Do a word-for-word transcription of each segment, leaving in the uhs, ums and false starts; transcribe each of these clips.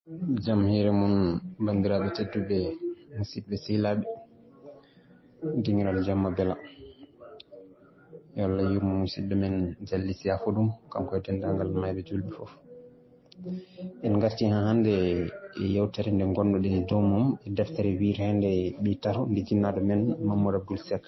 Jamhire mun bandiraɓe tedduɓe musidɓe sehilaɓe dingiral jamma bela yo Allah yurmo musidɗo men Jalli Siya Fodum kanko e dendagal mayɓe julɓe foof. En garti ha hande e yewtere nde gonnoɗen e dow mum e deftere wiitende ɓi tato nde jinnaɗo men Mamadou Abdoul Seck.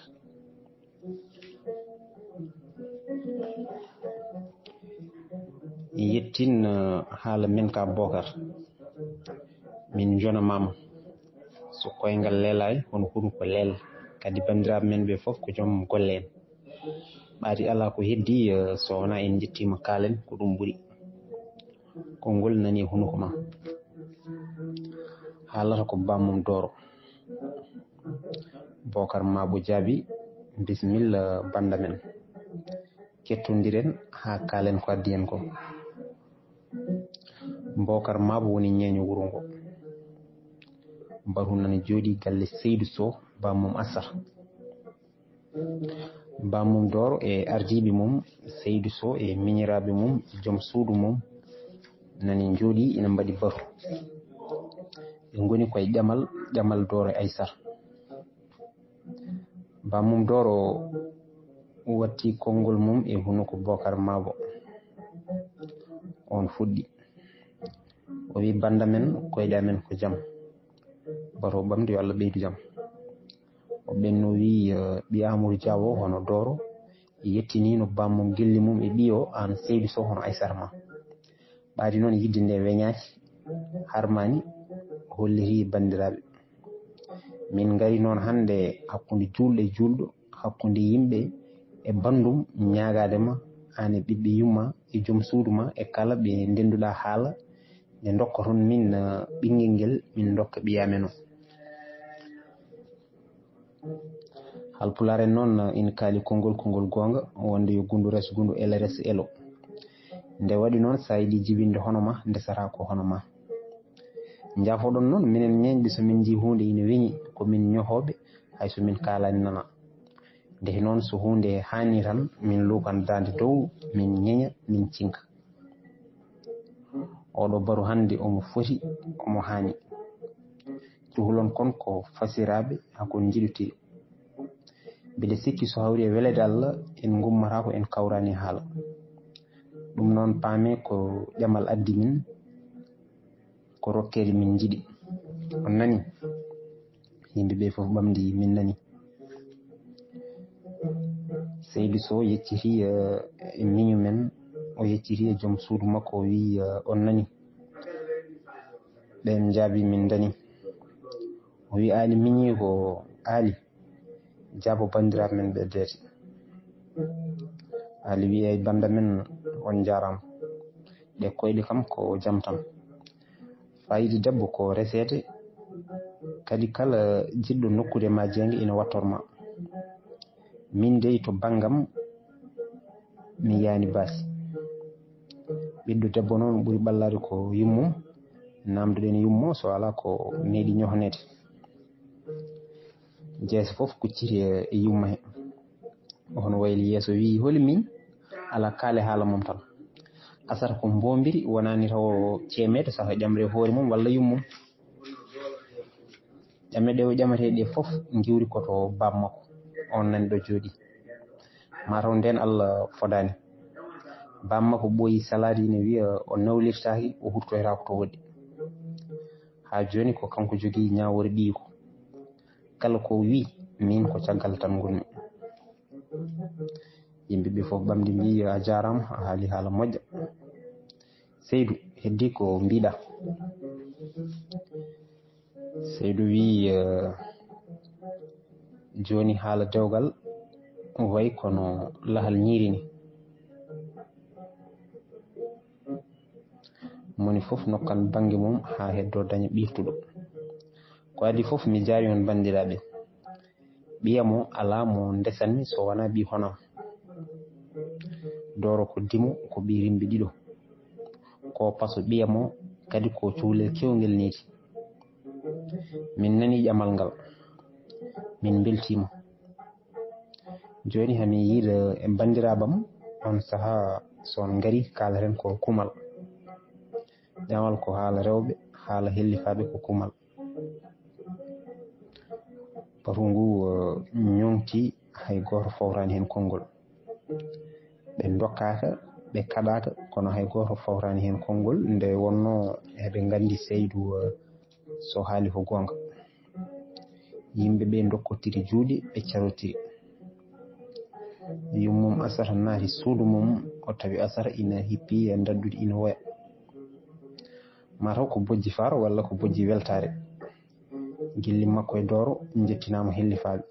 Yettin haala men ka Bocar min jonamama so koyngal leelay hono huɗum ko leel kadi bandiraɓe men ɓe foof ko joom golle en ɓaadi ala ko heddi so wona en jettima kaalen ko ɗum ɓuuri konngol nani e hunuko ma haalata ko bammum Doro Bocar Mabo jaabi bisimilla banda men kettodiren ha kaalen ko addi en ko. Bocar Mabo woni ñeeño wuro ngo baru nani jooɗi galle Seydou Sow bammum Assar. Bammum Doro e ardiɓe mum Seydou Sow e miñiraɓe mum joom suudu mum nani jooɗi ina mbaɗi baru ɓe goni koye ƴamal ƴamal Doro e Aissar. Bammum Doro watti konngol mum e hunuko Bocar Mabo on fuɗɗi o wi banda men koyɗe amen ko jaam bato ɓamde yo Allah ɓeydu jaam. O ɓenno wi ɓi Amadou Dia o hono Doro yettinino bammum gelli mum e ɓiyo an Seydou Sow hono Aissar ma ɓaadi noon yidde nde weñaki harmani holliri bandiraɓe min gari noon hande hakkude julɗo e julɗo hakkude yimɓe e bandum ñagadema an e ɓiɓɓe yumma e joom suudu ma e kala ɓe ndenduɗa haala nde dokka toon min ɓinguel ngel min dokka ɓiyamen o. Halpulaar en noon ina kaali konngol konngol gonga wonde yo gundu res gundu ele res elo nde waɗi noon sa yiɗi jibinde hono ma ndesata ko hono ma jafoɗon noon minen ñeñɓe somin ji hunde ina weñi komin ñohoɓe hay so min kalani nana nde noon so hunde hani tan min lukan dande dow min ñeña min cinka oɗo baru hande omo foti omo hani cuhlon kon ko fasiraɓe hakon jiɗutiri mbiɗa sikki so hawri e welede Allah en gummata ko en kawrani haala ɗum noon paame ko ƴamal addi min ko rokkede min jiɗi on nani yimɓeɓe foof ɓamdi min nani. Seydou Sow yecciti e miñu men o yecciti e joom suudu makko o wi on nani ɓen jaabi min dani o wi Ali miñi ko Ali jaabo bandiraɓe men ɓe deete. Ali wi ay banda men on jarama ɗe koyɗe kam ko jaam tan fayida debbo ko resede kadi kala jiɗɗo nokkude ma jeyge ina wattorma min dey to banggam mi yani baasi ɓiɗɗo debbo noon ɓuuri ɓallade ko yummum namdoɗen yummo so ala ko meeɗi ñohnede jeeso foof kucciti e yumma he hono wayli yeeso wi holi min ala kaale haala mum tan asata ko bombiri wonani taw ceemede saaha ƴamre hoore mum walla yummum ƴamre ɗe o ƴamateɗe foof giwri koto bammakko on nani ɗo jooɗi mataw nden Allah fodani bammakko ɓooyi salade ine wiya o nawlirtaki o huttoytako to woɗɗi ha joni ko kanko jogui ñawore ɓiiko kala ko wi min ko caggal tan gonmi yimɓeɓe foof ɓamdi mbi a jarama a haali haala moƴƴa Seydou heddi ko mbiɗa. Seydou wi joni haala dewgal wayi kono lahal ñiiri ni moni foof nokkan banggue mum ha heddo daña ɓirtuɗo ko adi foof mi jaari on bandiraɓe ɓiyamo ala mo ndesanmi so wona ɓi honam Doro ko dimo ko ɓi rimbi ɗiɗo ko paso ɓiyamo kadi ko cuhlel kewngel niiti min nani ƴamal ngal min beltima joni hami yiiɗa e bandiraɓam on saaha son gari kalaten ko kumal ƴamal ko haala rewɓe haala hellifaɓe ko kumal batu ngu ñoŋti hay goto fawrani hen konngol ɓe dokkaka ɓe kaɗaka kono hay goto fawrani hen konngol nde wonno eɓe gandi Seydou so haali ko gonga yimɓe ɓe dokkotiri juuɗe ɓe carotiri yummum asata naati suudu mum o tawi asata ina hippi e daddude ina woya mataw ko bojji faro walla ko bojji weltare gilli makko e dooro jettinama hellifaɓe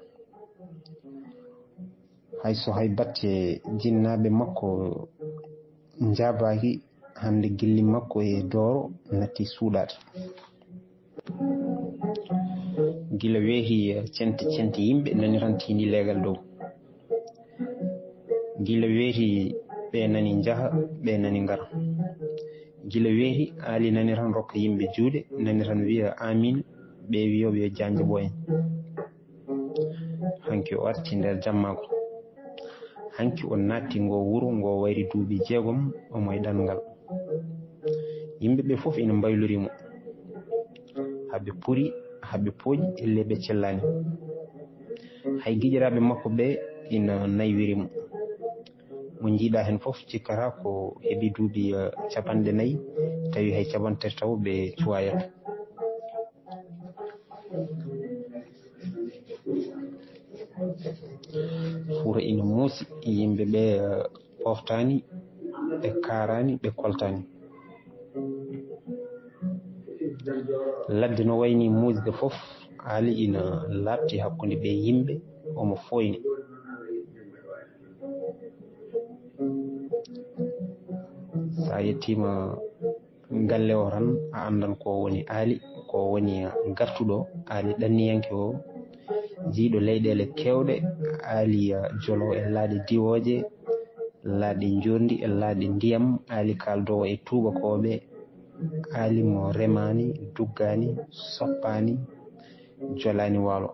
hayso hay batte jinnaɓe makko jabaki hande gilli makko e dooro natti suuɗade gila weeti cente cente yimɓe nanirantini leegal dow gila weeti ɓe nani jaaha ɓe nani ngara gila weeti aali naniran rokka yimɓe juuɗe naniran wiya amin ɓe wiyoɓe yo janje ɓoyen hanki o arti nder jammako hanki o natti ngo wuro ngo wayri duuɓi jeegom omo e ɗanngal yimɓe ɓe fof ina mbaylorimo haɓe puri haɓe pooƴi elle ɓe cellani hay giƴiraɓe makko ɓe ina naywirimo mo jiiɗa hen fof cikkata ko heeɓi duuɓi capanɗe nayyi tawi hay capan tati taw ɓe cuwayat fuura ina muusi yimɓe ɓe poftani ɓe karani ɓe koltani ladde no wayni muusde fof haali ina labti hakkude ɓe yimɓe omo foyni sa yettima galle o tan a andan ko woni aali ko woni gartuɗo aali ɗanniyanke o jiiɗo leyɗele kewɗe aali jolo e laaɗe diwoje laaɗe jordi e laaɗe ndiyam aali kaldowo e tubakoɓe aali mo remani duggani soppani jolani waalo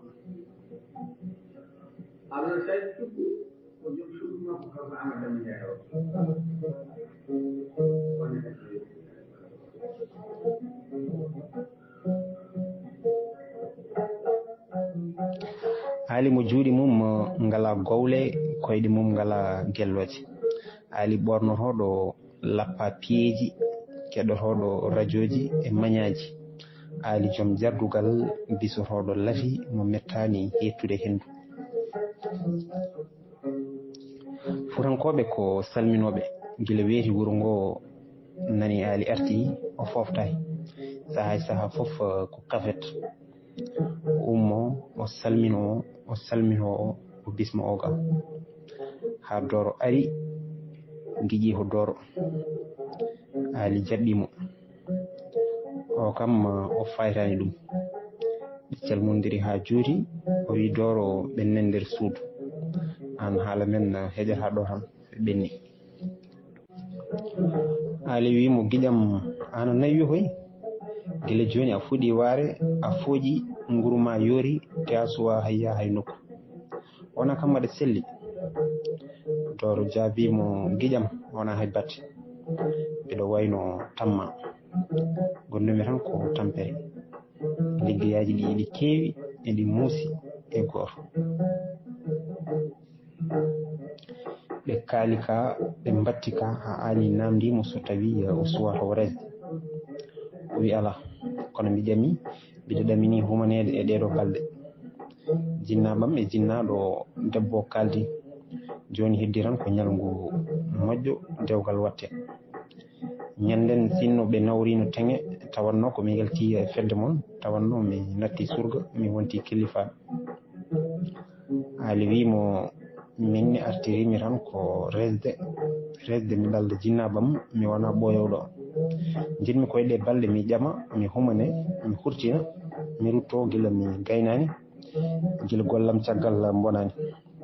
aali mo juuɗe mum ngala gowle koyɗe mum ngala gelloje aali ɓornotoɗo lappa piyeji keɗotoɗo radio ji e mañaji aali joom jardugal bisotoɗo laafi mo mettani hettude hendu furankoɓe ko salminoɓe guila weeti wuuro ngo nani aali arti o foftaki saaha saaha fof ko kafet ummo o salmino o salmino o o bisma o ga ha dooro ari giƴi ko dooro aali jaɓɓimo o kam o faytani ɗum ɓe calmodiri ha juuti o wi dooro ɓennen nder suudu an haala men heƴata ɗo tan ɓe ɓenni aali wimo giƴam ana nawi koy gila joni a fuɗi waare a fooƴi nguruma yoori te a suwa hayya hay nokku wona kam waɗa selli dooro jaabimo giƴam wona hay batte mbiɗo wayno tamma gonnumi tan ko tampere liggeyaji ɗi ɗi keewi eɗi muusi e goto ɓe kaali ka ɓe mbatti ka ha aali namdimo so tawi o suwato resde o wi ala kono mi ƴami mbiɗa ɗamini humanede e ɗeɗo balɗe jinnaɓam e jinnaɗo debbo kaldi joni heddi tan ko ñalngu moƴƴo dewgal watte ñanden sinno ɓe nawrino teŋe tawanno ko mi yalti e fedde moon tawanno mi natti surga mi wonti killifaɗo aali wimo minne artirimi tan ko resde resde mi ɗalda jinnaɓam mi wona ɓoyowɗo jinmi koyɗe balɗe mi ƴama mi humane mi hurtina mi rutto gila mi gaynani gila gollam caggal bonani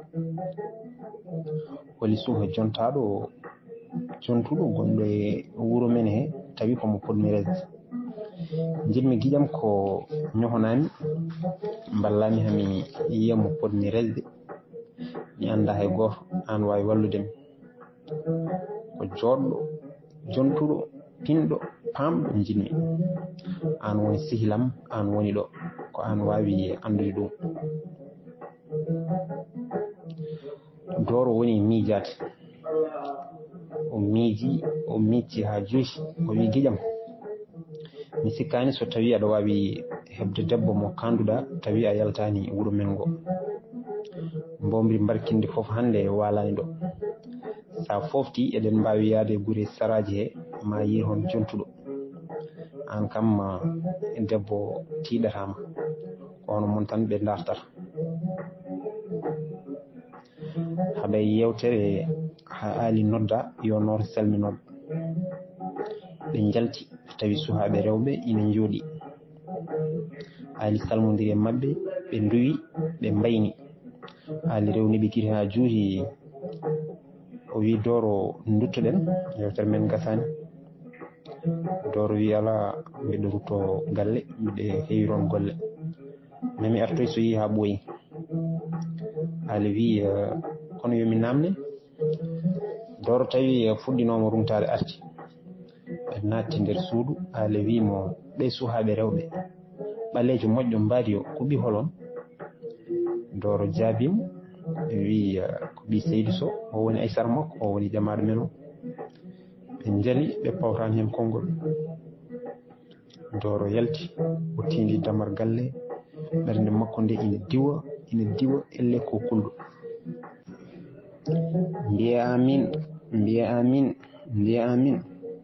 holi suuha jontaɗo jontuɗo gonɗo e wuuro men he tawi komo podmi resde jinmi giƴam ko ñohonami ballami hami yiyamo podmi resde mi anda hay goto an wawi walludemi ko joɗɗo jontuɗo pinɗo pamɗo jinmi an woni sihilam an woni ɗo ko an wawi andude ɗum. Doro woni miijade o miiji o micci ha juuti o wi giƴam mi sikkani so tawi aɗa wawi hebde debbo mo kanduɗa tawi a yaltani wuuro men ngo. Mbomri barkinde foof hande walani ɗo sa fofti eɗen mbawi yaade guure saraji he ma yi hon jontuɗo an kam debbo tiɗatama ko hono mon tan ɓe dartata. haɗa yewtere ha ali nodda yo noor salminoɓe ɓe jalti tawi suhaɓe rewɓe ina jooɗi ali salmodiri e mabɓe ɓe duwi ɓe mbayni ali rewniɓe kiri ha juuti o wi Doro duttoɗen yewtere men gasani. Doro wi ala mbiɗo rutto galle mbiɗe heewiron golle mami artoy so yi ha ɓooyi. Ali wi kono yomi namne. Doro tawi fuɗɗinoma rumtade arti ɓe natti nder suudu. Ali wimo ɓe suhaɓe rewɓe ɓalejo moƴƴo mbaadi o ko ɓi holon. Doro jaabimo wi ko ɓi Seydou Sow o woni Aissata makko o woni jamaɗo men o. ɓe jaali ɓe pawtani hen konngol. Doro yalti o tindi damar galle ɓernde makko nde ina diwa ina diwa elle ko kulɗo. mbiye amin mbiye amin mbiye amin.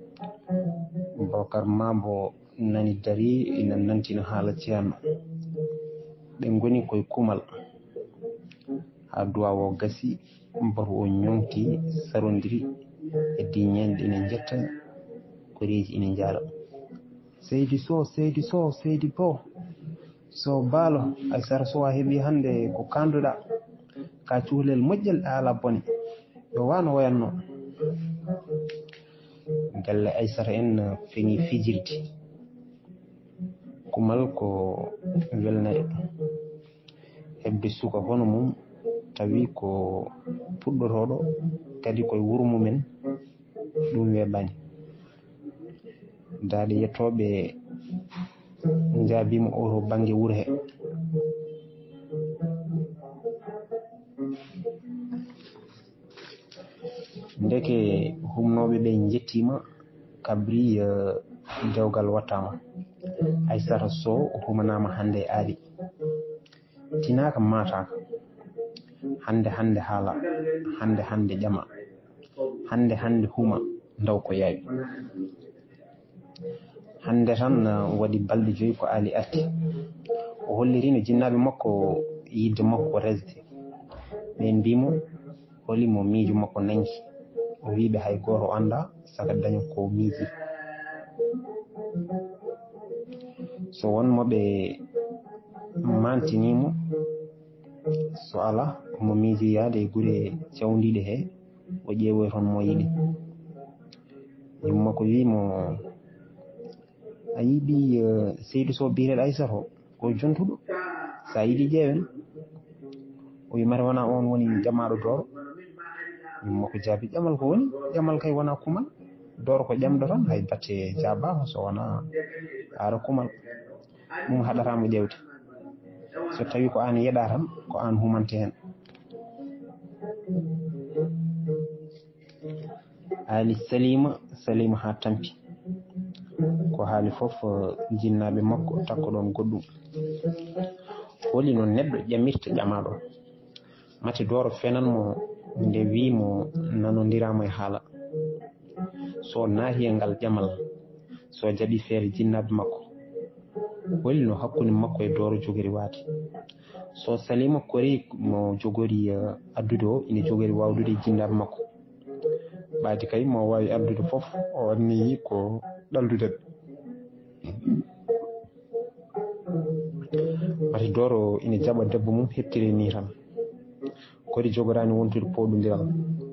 Bocar Mabo nani dari ina nantina haala ceerno ɓe goni koye kumal ha duwawo gasi baru o ñonki sarodiri e diñenɗe ina jetta koreji ina jaala. Seydi Sow Seydi Sow Seydi Bo Sow baalo Aissata Sow a heeɓi hande ko kanduɗa ka cuhlel moƴƴel e ala bone yo wano wayanno. Galle Aissata en feŋi fijirde kumal ko welnare hebde suka hono mum tawi ko puɗɗotoɗo kadi koye wuuro mumen ɗum weɓani. Daaɗe yettoɓe jaabimo oto banggue wuuro he. Ndeke humnoɓe ɓe jettima kabri dewgal wattama. Aissata Sow humanama hande e aadi tinaka mataka hande hande haala hande hande ƴama hande hande huma daw ko yaawi. Hande tan waɗi balɗe joyi ko Ali arti o hollirino jinnaɓe makko yidde makko ko resde ɓe mbimo holimo miijo makko nanki o wiɓe hay goto anda saka daña ko miiji. So wonmoɓe mantinimo so ala mo miiji yaade e guure cawdiɗe he o ƴeewoy toon mo yiɗi. Yumma ko wimo a yiiɗi Seydou Sow biyeteɗo Aissata o ko jontuɗo sa yiiɗi ƴeewen. O wi mata wona on woni jamaɗo Doro. Yumma ko jaabi ƴamal ko woni ƴamal kay wona kumal. Doro ko ƴamɗo tan hay batte jaabama so wona haara kumal ɗum haɗatamo ƴewde. So tawi ko an yeeɗa tan ko an humante hen. Ali Salima Salima ha tampi ko haali foof jinnaɓe makko takko ɗon goɗɗum holi no neɗɗo ƴamirta ƴamaɗo mate Doro fenanmo nde wimo nanodirama e haala. So naahi e ngal ƴamal so jaɓi feere jinnaɓe makko holi no hakkude makko e Doro jogori waade. So Salima kori mo jogori addude o ina jogori wawdude e jinnaɓe makko ɓaadi kay mo wawi addude foof o anniyi ko ɗaldude ɓe. mate Doro ina jaɓa debbo mum heɓtiri ni tan kodi jogorani wontude poɗodiral.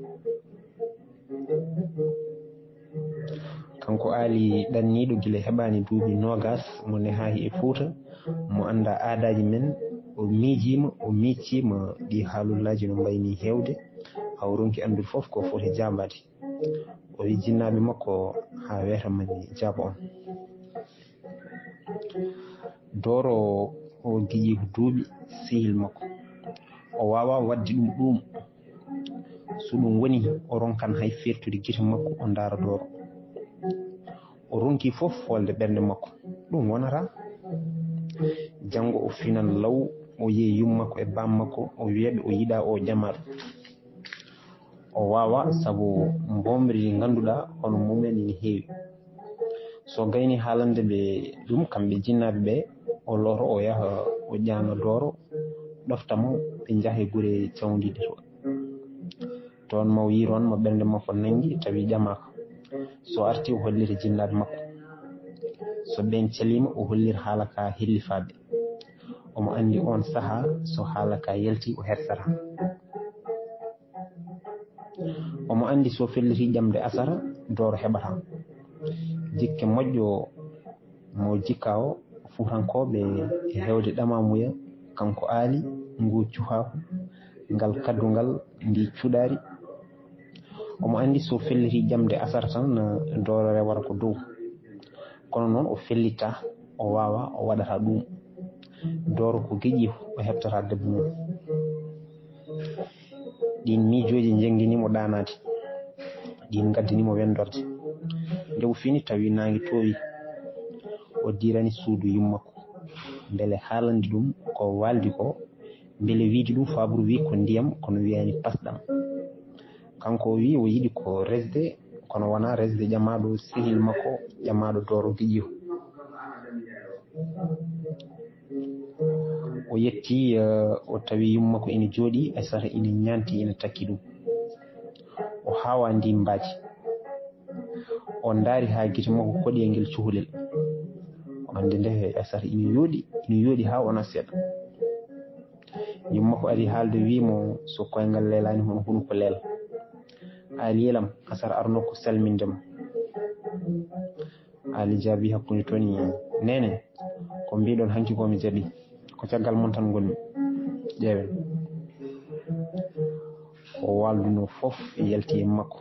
Kanko Ali ɗanniɗo guila heɓani duuɓi nogas mo nehahi e Fouta mo anda aadaji men o miijima o miccima ɗi haalullaji no mbayni hewde haw ronki andude foof ko foti jabade. O wi jinnaɓe makko ha weta mani jaba on doro o giji duubi sihil makko o wawa waddi dum dum so dum woni o ronkan hay fertude gite makko o ndara doro o ronki fof folde bernde makko dum wonata jango o finan law o yehi yummakko e bam makko o wiyabe o yida o jamaado o wawa sabu mbomri ganduda hono mumen ni heewi so gayni haalande be dum kambe jinnabe be o loro o yaha o jaanga doro doftamo be jahe gure cawndide to ton mo wi ron mo bernde makko nangi tawi jamaako so arti o hollira jinnabe makko so ben celima o hollir halaka hellifabe omo andi on saha so halaka yelti o hersara omo andi so felliti jamde asara doro hebata jikke moƴƴo mo jikkawo fuutankoɓe e hewde ɗamamuya kanko aali ngu cuhaako ngal kaddungal ndi cuɗari omo andi so felliti jamde asara tan doro rewata ko dow kono noon o fellita o wawa o waɗata ɗum doro ko geƴi o heɓtata debbo mum ɗin miijoji jangguinimo ɗanade ɗin gaddinimo wendorde nde o fini tawi nangi towi o dirani suudu yummakko beele haalandi ɗum ko waldi ko beele wiide ɗum fabru wi ko ndiyam kono wiyani pasɗam kanko o wi o yiɗi ko resde kono wona resde ƴamaɗo sehil makko ƴamaɗo doro geƴi o yetti o tawi yummakko ina jooɗi ay sata ina ñanti ina takki ɗum o hawa ndimbaji o ndaari ha gite makko koɗi e ngel cuhlel o ande nde ay sata ina yooɗi ina yooɗi ha wona seeɗa yummakko ari haalde wimo so koyngal leelani hono huno ko leela ali yelam asara arno ko salmindema ali jaabi hakkunde toni nene ko mbiɗon hanki komi jaaɓi ko caggal mon tan gonmi ƴeewen o walduno fof yalti e makko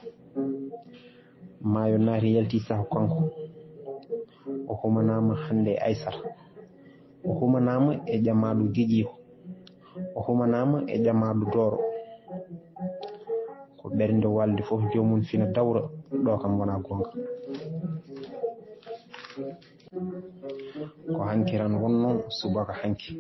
maayo naati yalti saha kanko o humanama hande e aysara o humanama e ƴamaɗo geƴiko o humanama e ƴamaɗo doro ko ɓernde walde fof jomum fina dawra ɗo kam wona gonga ko hankiran wonno subaka hanki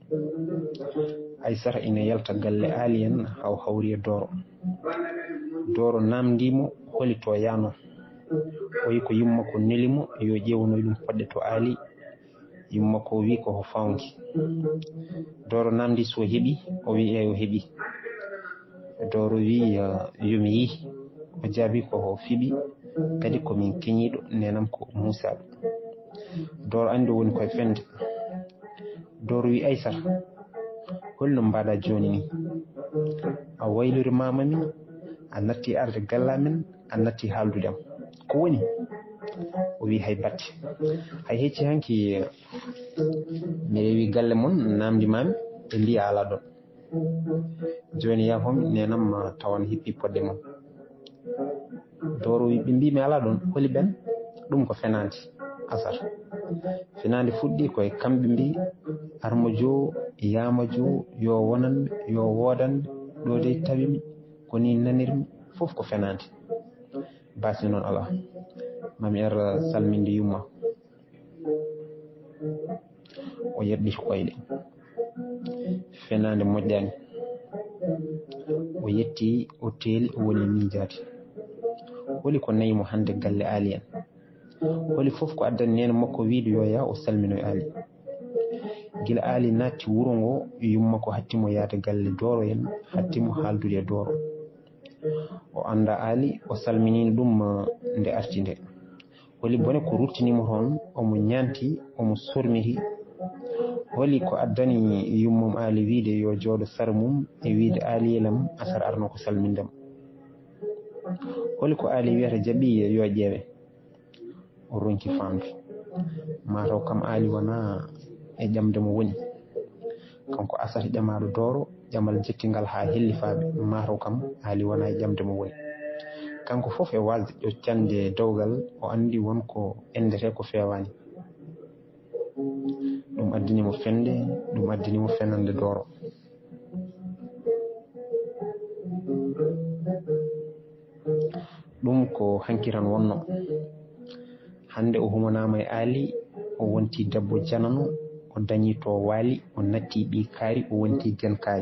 aysara ina yalta galle aali en haw hawri e doro doro namdimo holi to yano o yi ko yummakko nelimo yo ƴewnoy ɗum poɗɗe to aali yummakko wi ko fawnki doro namdi so heeɓi o wi eyo heeɓi doro wi yomi yi o jaabi ko fiɓi kadi komin keñiɗo nenam ko musaɓe doro andi woni koye fende doro wi aysata holno mbaɗa joni ni a waylori mamami a natti arde gallamen a natti haaldudem ko woni o wi hay batte hay hecci hanki mi rewi galle mon namdi mami ɓe mbi a ala ɗon joni yahomi nenam tawan hippi podde mon doro wi ɓe mbi mi ala ɗon holi ɓen ɗum ko fenade asar finande fuɗɗi koye kamɓe mbi armo jo yama jo yo wonanɓe yo wodanɓe ɗo de tawimi koni nanirmi fof ko fenade basni noon ala mami er salminde yumma o yerɓiti koyɗe fenade moƴƴani o yetti o teeli o woni miijade holi ko nayimo hande galle aali en holi fof ko addani nene makko wiide yo ya o salminoye aali gila aali natti wuro ngo yumma ko hattimo yaade galle doro en hattimo haaldude e doro o anda aali o salminino ɗum nde arti nde holi bone ko ruttinimo toon omo ñanti omo sormiti holi ko addani yummum aali wiide yo jooɗo sara mum e wiide aali yelam asar arno ko salmindema holi ko aali wiyata jaaɓi yo ƴeewe o ronki famde mataw kam aali wona e ƴamde mo woni kanko asata ƴamaɗo doro ƴamal jettingal ha hellifaɓe mataw kam aali wona e ƴamde mo woni kanko fof e walde ƴoccande dowgal o andi wonko endete ko fewani ɗum addinimo fende ɗum addinimo fenande dooro ɗum ko hankiran wonno hande o humanama e aali o wonti debbo janano o dañi to waali o natti ɓi kaari o wonti jan kaari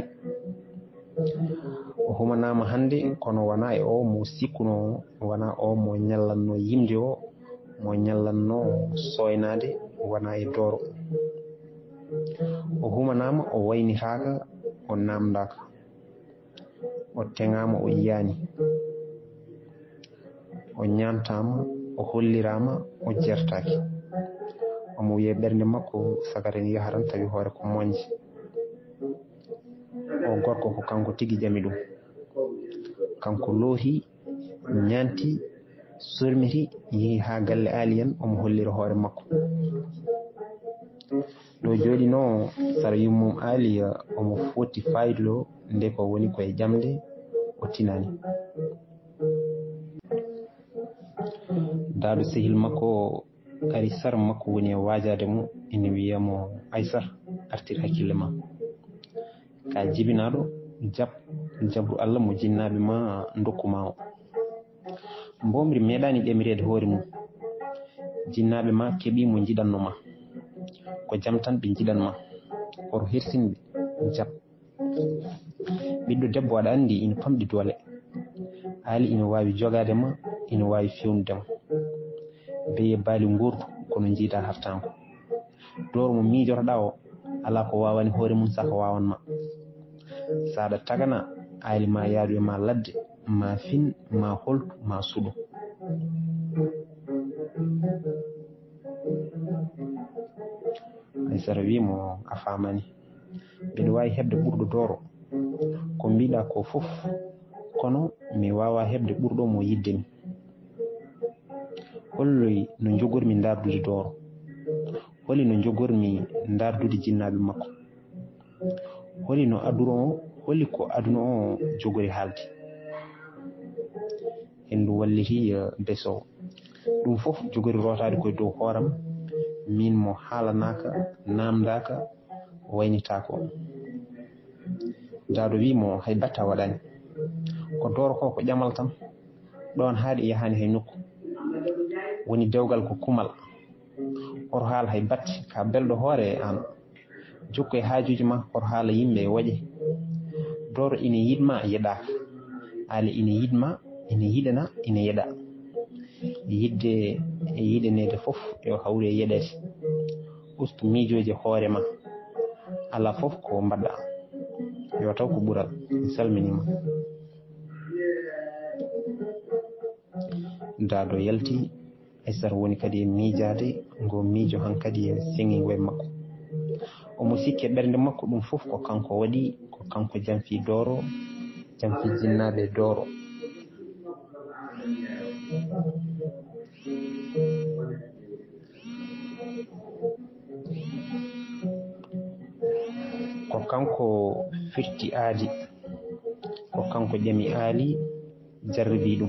o humanama hande kono wona e o mo sikkuno wona o mo ñallanno yimde o mo ñallanno soynade wona e dooro o humanama o waynitaka o namdaka o teŋama o yiyani o ñamtama o hollirama o jertaki omo wiye ɓernde makko sagaren yaharan tawi hoore ko moƴƴe o gorko ko kanko tigi jami ɗum kanko looti ñanti sormiti yeehi ha galle aaliyen omo hollira hoore makko ɗo jooɗino sara yummum aaliya omo foti faydulo nde ko woni koye jamde o tinani daɗo sehil makko ari sar makko woni e wajade mo ina wiyamo Aissar artir hakkille ma ka jibinaɗo jab jabru Allah mo jinnaɓe ma dokkuma o mbomri meeɗani ɗemirede hoore mum jinnaɓe ma keeɓi mo jiɗanno ma ko jam tan ɓe jiɗanma koto hersinɓe jab ɓiɗɗo debbo aɗa andi ina famɗi doole aali ina wawi jogade ma ina wawi fewnudema beye baali gurtu kono jiida hartanko dooro mo miijotoɗa o ala ko wawani hoore mum saka wawanma saɗa tagana aali ma yaadu e ma ladde ma fin ma holtu ma suuɗo Aissata wimo a famani mbiɗa wawi hebde ɓurɗo dooro ko mbiɗa ko fof kono mi wawa hebde ɓurɗo mo yiddemi holloy no jogormi dardude dooro holi no jogormi dardude jinnaɓe makko holi no aduna o holi ko aduna o jogori haalde hendu walliti besowo ɗum fof jogori rotade koye dow hooram min mo haalanaka namdaka waynitako daado wimo hay batta waɗani ko dooro ko ko ƴamal tan ɗon haade yahani hay nokku woni dewgal ko kumal oto haala hay batte ka belɗo hoore an jokku e haajuji ma oto haala yimɓe e woƴe dooro ina yiɗma yeɗaka haala ina yiɗma ina yiɗana ina yeɗa yidde e yiɗanede fof yo hawri e yeɗede ustu miijoji hoore ma ala fof ko mbaɗɗa yo taw ko ɓural mi salminima daado yalti Aissata woni kadi e miijade ngo miijo hankadi e sengingo e makko omo sikke ɓernde makko ɗum fof ko kanko waɗi ko kanko jamfi dooro jamfi jinnaɓe dooro ko kanko firti aadi ko kanko ƴami aali jarribi ɗum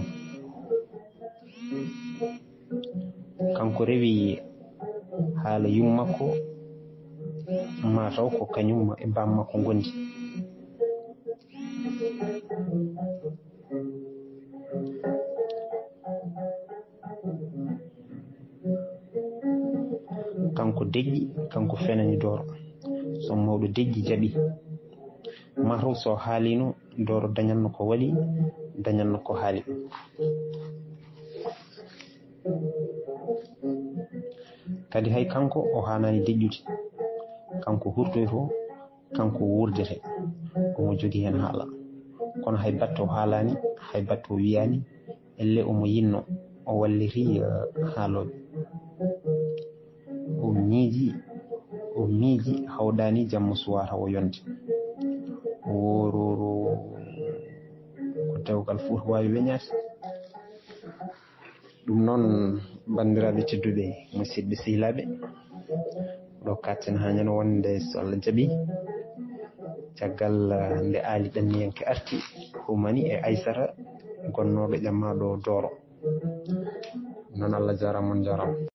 kanko rewi haala yummakko mataw ko kañum e bammakko gondi kanko deƴƴi kanko fenani dooro so mawɗo deƴƴi jaaɓi mataw so haalino dooro dañanno ko waɗi dañanno ko haali kadi hay kanko o hanani deƴƴude kanko hurtoyto kanko wurdete omo jogui hen haala kono hay batte o haalani hay batte o wiyani elle omo yinno o walliri haaloɓe o miiji o miiji hawɗani jamma suwata o yonde wororo ko dewgal fof wawi weñade ɗum noon bandiraɓe tedduɓe musidɓe sehilaɓe ɗo katten ha ñande wonde so Allah jaaɓi caggal nde aali ɗanniyanke arti humani e Aissata gonnoɓe ƴamma ɗo Doro. Non Allah jarama on jarama.